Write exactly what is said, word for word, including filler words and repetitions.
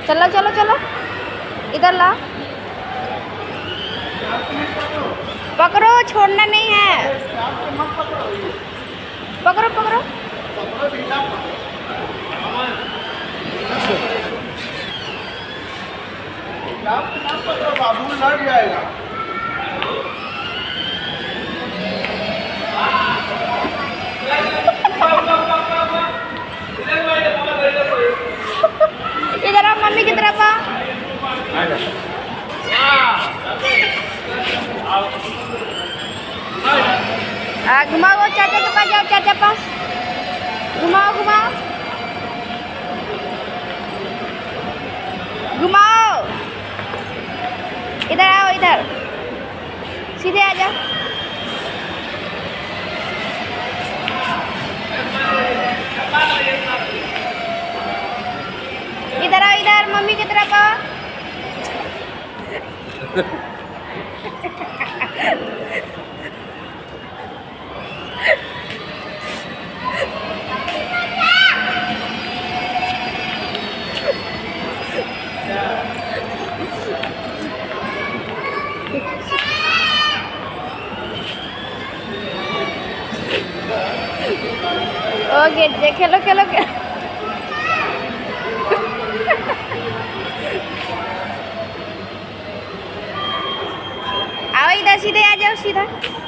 चलो चलो चलो, इधर ला, पकड़ो, छोड़ना नहीं है, पकड़ो पकड़ो। बाबू लड़ जाएगा। इधर आ, मम्मी की तरफ आ। घुमाओ, चाचा के पास जाओ, चाचा पास घुमाओ घुमाओ घुमाओ। इधर आओ, इधर सीधे आ जाओ। इधर आओ, इधर मम्मी की तरफ आओ। ओके, खेलो खेलो खेलो। आओ इधर, सीधे आ जाओ, सीधा।